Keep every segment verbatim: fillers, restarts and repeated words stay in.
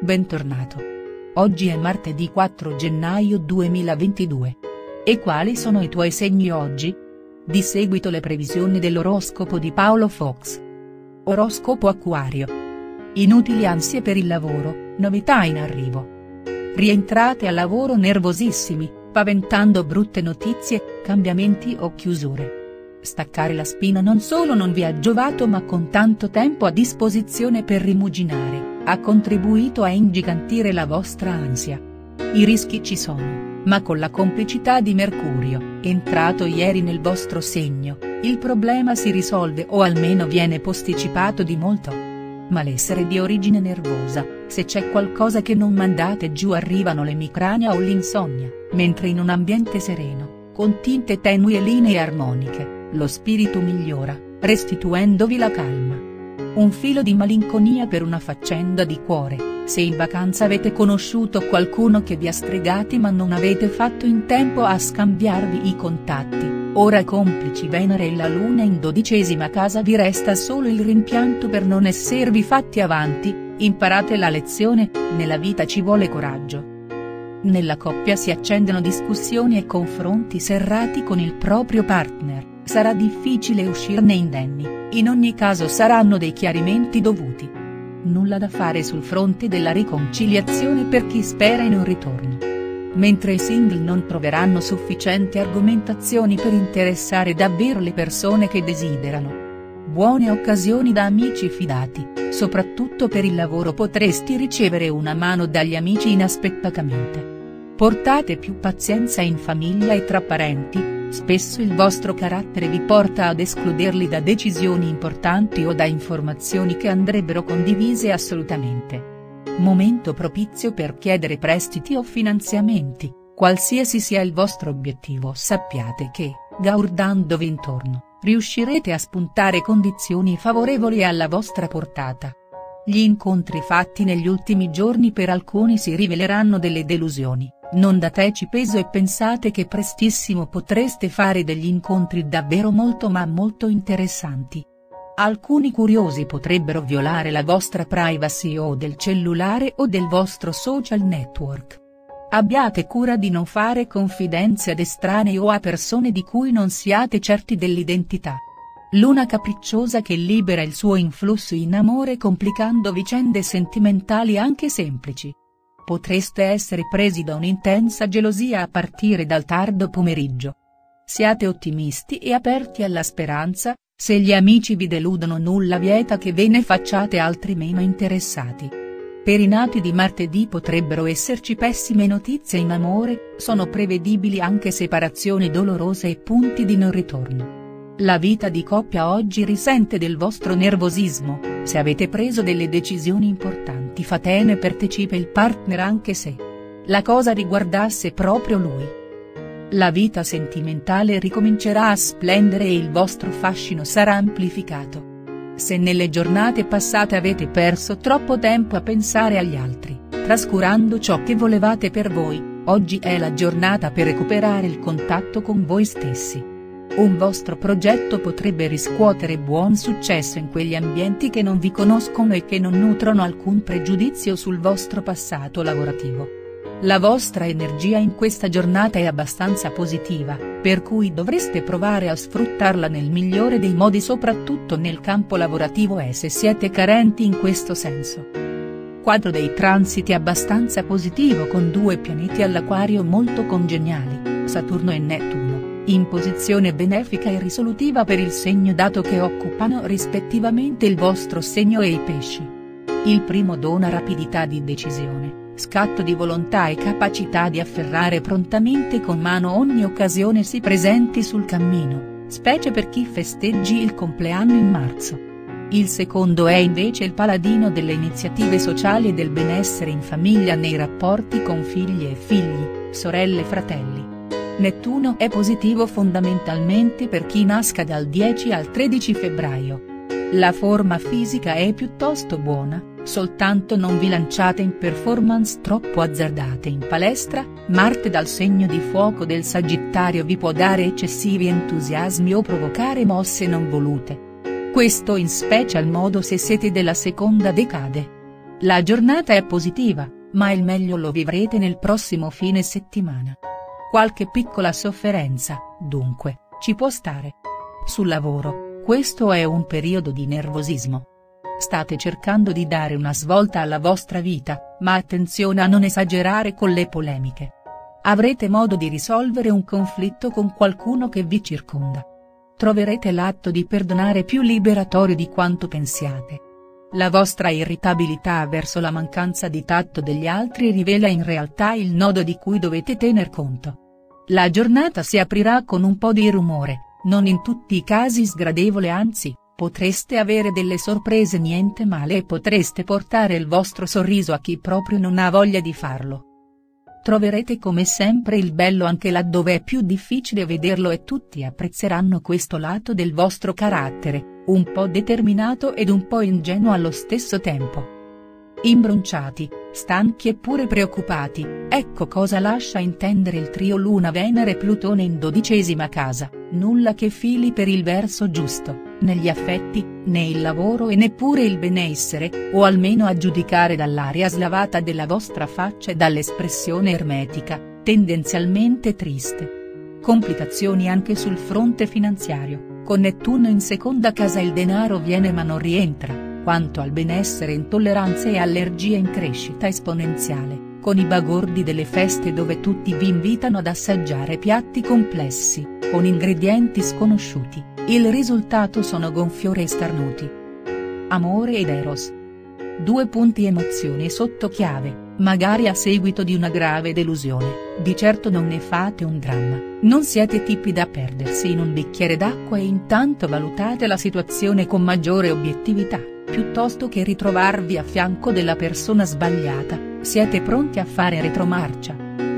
bentornato. Oggi è martedì quattro gennaio duemilaventidue. E quali sono i tuoi segni oggi? Di seguito le previsioni dell'oroscopo di Paolo Fox. Oroscopo Acquario. Inutili ansie per il lavoro, novità in arrivo. Rientrate al lavoro nervosissimi, paventando brutte notizie, cambiamenti o chiusure. Staccare la spina non solo non vi ha giovato ma con tanto tempo a disposizione per rimuginare, ha contribuito a ingigantire la vostra ansia. I rischi ci sono, ma con la complicità di Mercurio, entrato ieri nel vostro segno, il problema si risolve o almeno viene posticipato di molto. Malessere di origine nervosa, se c'è qualcosa che non mandate giù arrivano l'emicrania o l'insonnia, mentre in un ambiente sereno, con tinte tenui e linee armoniche, lo spirito migliora, restituendovi la calma. Un filo di malinconia per una faccenda di cuore, se in vacanza avete conosciuto qualcuno che vi ha stregati ma non avete fatto in tempo a scambiarvi i contatti, ora complici Venere e la Luna in dodicesima casa vi resta solo il rimpianto per non esservi fatti avanti, imparate la lezione, nella vita ci vuole coraggio. Nella coppia si accendono discussioni e confronti serrati con il proprio partner. Sarà difficile uscirne indenni, in ogni caso saranno dei chiarimenti dovuti. Nulla da fare sul fronte della riconciliazione per chi spera in un ritorno. Mentre i single non troveranno sufficienti argomentazioni per interessare davvero le persone che desiderano. Buone occasioni da amici fidati, soprattutto per il lavoro potresti ricevere una mano dagli amici inaspettatamente. Portate più pazienza in famiglia e tra parenti. Spesso il vostro carattere vi porta ad escluderli da decisioni importanti o da informazioni che andrebbero condivise assolutamente. Momento propizio per chiedere prestiti o finanziamenti, qualsiasi sia il vostro obiettivo sappiate che, guardandovi intorno, riuscirete a spuntare condizioni favorevoli alla vostra portata. Gli incontri fatti negli ultimi giorni per alcuni si riveleranno delle delusioni. Non dateci peso e pensate che prestissimo potreste fare degli incontri davvero molto ma molto interessanti. Alcuni curiosi potrebbero violare la vostra privacy o del cellulare o del vostro social network. Abbiate cura di non fare confidenze ad estranei o a persone di cui non siate certi dell'identità. Luna capricciosa che libera il suo influsso in amore complicando vicende sentimentali anche semplici. Potreste essere presi da un'intensa gelosia a partire dal tardo pomeriggio. Siate ottimisti e aperti alla speranza, se gli amici vi deludono nulla vieta che ve ne facciate altri meno interessati. Per i nati di martedì potrebbero esserci pessime notizie in amore, sono prevedibili anche separazioni dolorose e punti di non ritorno. La vita di coppia oggi risente del vostro nervosismo, se avete preso delle decisioni importanti fatene partecipa il partner anche se la cosa riguardasse proprio lui. La vita sentimentale ricomincerà a splendere e il vostro fascino sarà amplificato. Se nelle giornate passate avete perso troppo tempo a pensare agli altri, trascurando ciò che volevate per voi, oggi è la giornata per recuperare il contatto con voi stessi. Un vostro progetto potrebbe riscuotere buon successo in quegli ambienti che non vi conoscono e che non nutrono alcun pregiudizio sul vostro passato lavorativo. La vostra energia in questa giornata è abbastanza positiva, per cui dovreste provare a sfruttarla nel migliore dei modi soprattutto nel campo lavorativo e se siete carenti in questo senso. Quadro dei transiti abbastanza positivo con due pianeti all'Acquario molto congeniali, Saturno e Nettuno. In posizione benefica e risolutiva per il segno dato che occupano rispettivamente il vostro segno e i pesci. Il primo dona rapidità di decisione, scatto di volontà e capacità di afferrare prontamente con mano ogni occasione si presenti sul cammino, specie per chi festeggi il compleanno in marzo. Il secondo è invece il paladino delle iniziative sociali e del benessere in famiglia nei rapporti con figli e figli, sorelle e fratelli. Nettuno è positivo fondamentalmente per chi nasca dal dieci al tredici febbraio. La forma fisica è piuttosto buona, soltanto non vi lanciate in performance troppo azzardate in palestra, Marte dal segno di fuoco del Sagittario vi può dare eccessivi entusiasmi o provocare mosse non volute. Questo in special modo se siete della seconda decade. La giornata è positiva, ma il meglio lo vivrete nel prossimo fine settimana. Qualche piccola sofferenza, dunque, ci può stare. Sul lavoro, questo è un periodo di nervosismo. State cercando di dare una svolta alla vostra vita, ma attenzione a non esagerare con le polemiche. Avrete modo di risolvere un conflitto con qualcuno che vi circonda. Troverete l'atto di perdonare più liberatorio di quanto pensiate. La vostra irritabilità verso la mancanza di tatto degli altri rivela in realtà il nodo di cui dovete tener conto. La giornata si aprirà con un po' di rumore, non in tutti i casi sgradevole, anzi, potreste avere delle sorprese niente male e potreste portare il vostro sorriso a chi proprio non ha voglia di farlo. Troverete come sempre il bello anche laddove è più difficile vederlo e tutti apprezzeranno questo lato del vostro carattere, un po' determinato ed un po' ingenuo allo stesso tempo. Imbronciati, stanchi e pure preoccupati, ecco cosa lascia intendere il trio Luna-Venere-Plutone in dodicesima casa, nulla che fili per il verso giusto, né gli affetti, né il lavoro e neppure il benessere, o almeno a giudicare dall'aria slavata della vostra faccia e dall'espressione ermetica, tendenzialmente triste. Complicazioni anche sul fronte finanziario, con Nettuno in seconda casa il denaro viene ma non rientra. Quanto al benessere, intolleranze e allergie in crescita esponenziale, con i bagordi delle feste dove tutti vi invitano ad assaggiare piatti complessi, con ingredienti sconosciuti, il risultato sono gonfiore e starnuti. Amore ed eros. Due punti emozioni sotto chiave, magari a seguito di una grave delusione, di certo non ne fate un dramma, non siete tipi da perdersi in un bicchiere d'acqua e intanto valutate la situazione con maggiore obiettività. Piuttosto che ritrovarvi a fianco della persona sbagliata, siete pronti a fare retromarcia.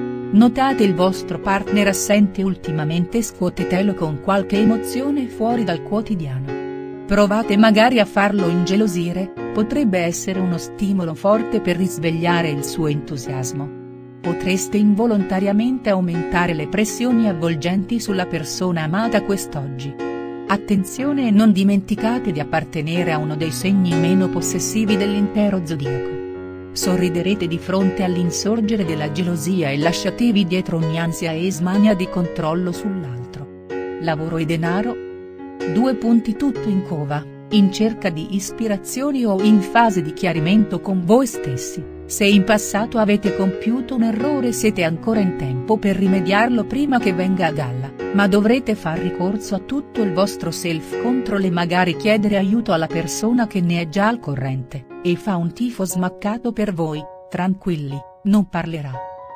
Notate il vostro partner assente ultimamente e scuotetelo con qualche emozione fuori dal quotidiano. Provate magari a farlo ingelosire, potrebbe essere uno stimolo forte per risvegliare il suo entusiasmo. Potreste involontariamente aumentare le pressioni avvolgenti sulla persona amata quest'oggi. Attenzione e non dimenticate di appartenere a uno dei segni meno possessivi dell'intero zodiaco. Sorriderete di fronte all'insorgere della gelosia e lasciatevi dietro ogni ansia e smania di controllo sull'altro. Lavoro e denaro? Due punti tutto in cova, in cerca di ispirazioni o in fase di chiarimento con voi stessi. Se in passato avete compiuto un errore siete ancora in tempo per rimediarlo prima che venga a galla, ma dovrete far ricorso a tutto il vostro self-control e magari chiedere aiuto alla persona che ne è già al corrente, e fa un tifo smaccato per voi, tranquilli, non parlerà.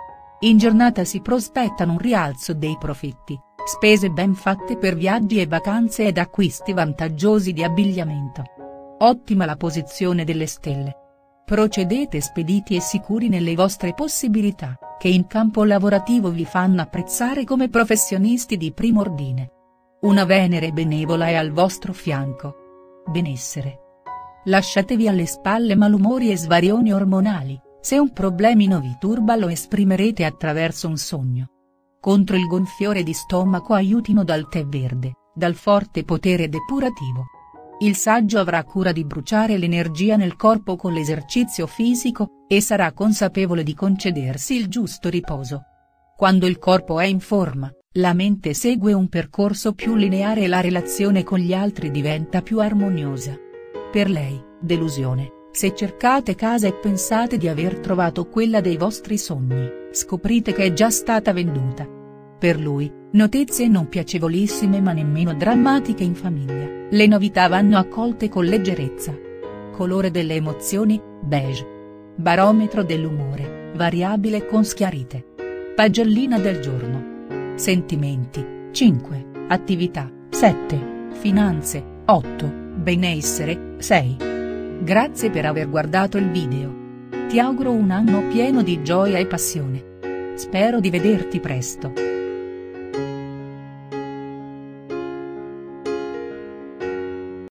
In giornata si prospettano un rialzo dei profitti, spese ben fatte per viaggi e vacanze ed acquisti vantaggiosi di abbigliamento. Ottima la posizione delle stelle. Procedete spediti e sicuri nelle vostre possibilità, che in campo lavorativo vi fanno apprezzare come professionisti di primo ordine. Una Venere benevola è al vostro fianco. Benessere. Lasciatevi alle spalle malumori e svarioni ormonali, se un problemino vi turba lo esprimerete attraverso un sogno. Contro il gonfiore di stomaco aiutino dal tè verde, dal forte potere depurativo. Il saggio avrà cura di bruciare l'energia nel corpo con l'esercizio fisico, e sarà consapevole di concedersi il giusto riposo. Quando il corpo è in forma, la mente segue un percorso più lineare e la relazione con gli altri diventa più armoniosa. Per lei, delusione, se cercate casa e pensate di aver trovato quella dei vostri sogni, scoprite che è già stata venduta. Per lui, notizie non piacevolissime ma nemmeno drammatiche in famiglia, le novità vanno accolte con leggerezza. Colore delle emozioni, beige. Barometro dell'umore, variabile con schiarite. Pagellina del giorno. Sentimenti, cinque, attività, sette, finanze, otto, benessere, sei. Grazie per aver guardato il video. Ti auguro un anno pieno di gioia e passione. Spero di vederti presto.